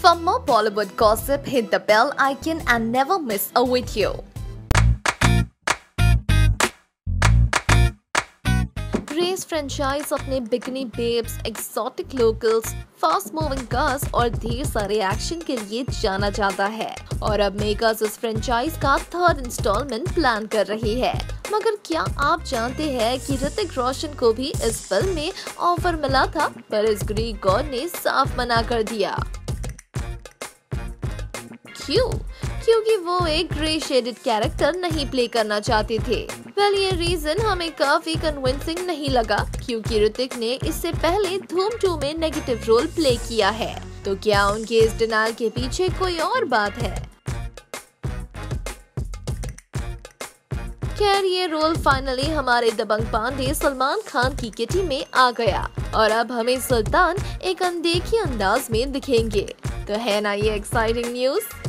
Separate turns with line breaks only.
For more Bollywood gossip, hit the bell icon and never miss a video. Grace franchise अपने bikini babes, exotic locals, fast moving cars और ढेर सारे action के लिए जाना जाता है और अब मेकर्स इस फ्रेंचाइज का थर्ड इंस्टॉलमेंट प्लान कर रही है। मगर क्या आप जानते हैं कि ऋतिक रोशन को भी इस फिल्म में ऑफर मिला था, पर इस ग्रीक गॉड ने साफ मना कर दिया। क्यों? क्योंकि वो एक ग्रे शेडेड कैरेक्टर नहीं प्ले करना चाहते थे। ये रीजन हमें काफी कन्विंसिंग नहीं लगा, क्योंकि ऋतिक ने इससे पहले धूम 2 में नेगेटिव रोल प्ले किया है। तो क्या उनके इस डिनायल के पीछे कोई और बात है? खैर, ये रोल फाइनली हमारे दबंग पांडे सलमान खान की किटी में आ गया और अब हमें सुल्तान एक अनदेखी अंदाज में दिखेंगे। तो है ना ये एक्साइटिंग न्यूज।